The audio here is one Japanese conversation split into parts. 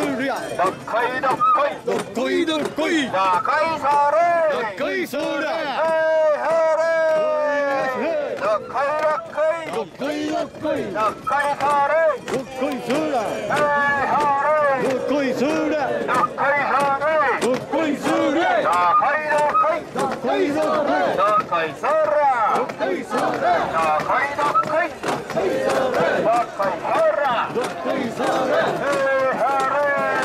りゃどっこいどっこいどっこいどっこいどっこいそれどっこいそりゃどっこいどっこいどっこいどっこいどっこいそれどっこいそりゃどどっこいそりゃっこいそれどっこいそりゃどっこいどっこいどっこいそりゃどっこいそらどっこいそりゃどっこいどっこいどっこいそらどっこいそりゃ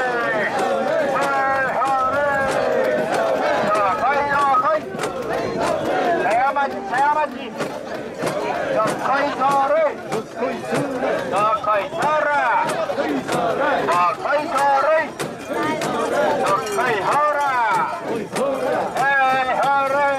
どっこいそれどっこいそれどっこいそらどっこいそれどっこいそれどっこいほらどっこいそれほれ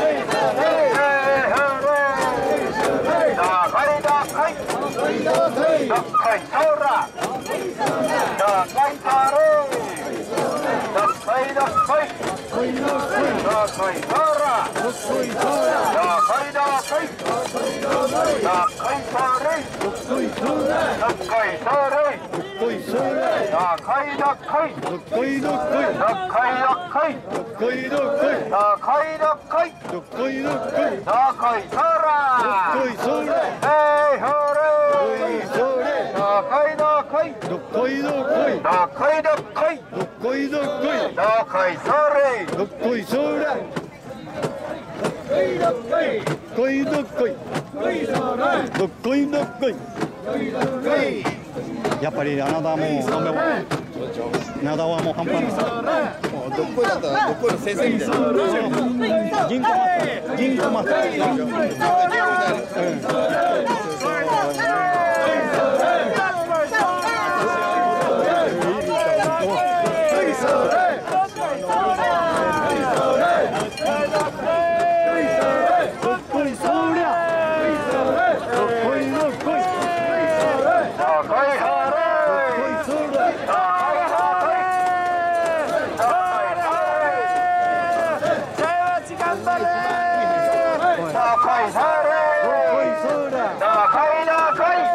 どっこいどっこいどっこいどっこいどっこいそらどっこいそれどっこいどっこいどっこいどっこいどっこいそらどっこいそりゃどっこいどっこいどっこいそれどっこいそれどっこいそれどっこいそれどっこいどっこいどっこいどっこいどっこいどっこいどっこいどっこいどっこいどっこいどっこいどっこいどっこいそらどっこいそれほれそれどっこいどっこいどっこいどっこいどっこいどっこいどっこいどっこいどっこいそれどっこいそれどっこいどっこいどっこいどっこいどっこいどっこいやっぱりあなたはもうなだはもう半端ないどっこいだったらどっこいの先生みたいな。 銀行マスターどっこいそりゃどっこいどっこいどっこいほれどっこいそりゃどっこいそれどっこいそりゃどっこいどっこい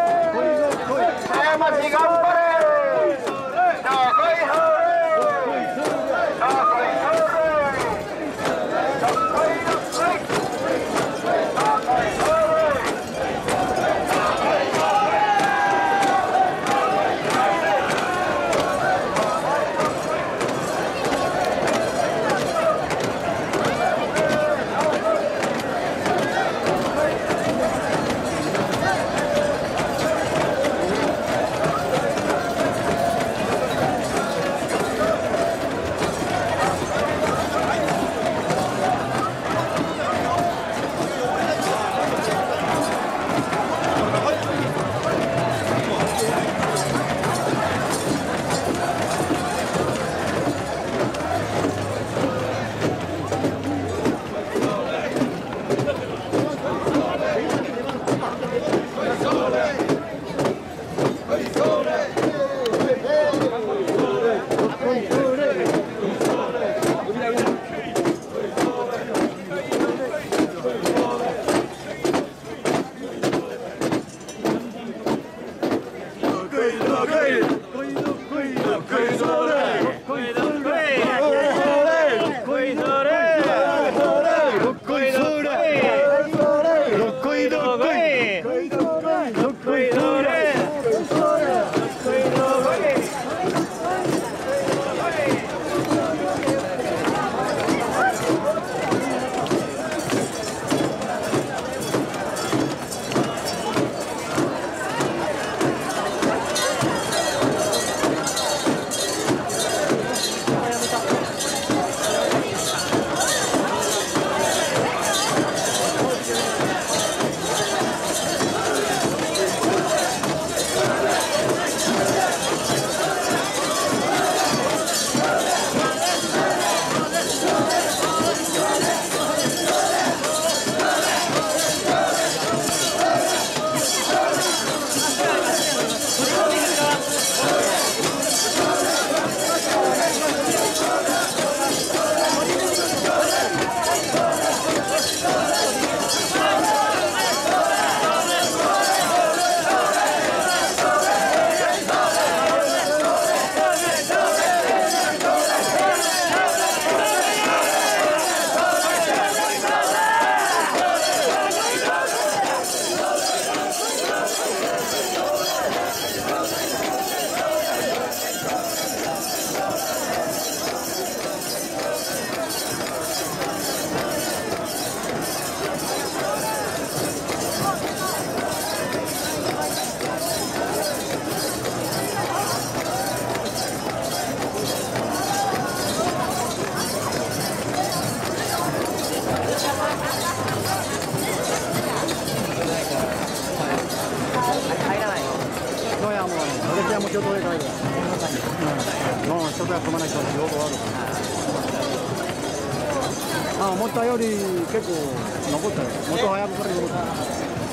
思ったより結構残ったよ。もっと早くから残った。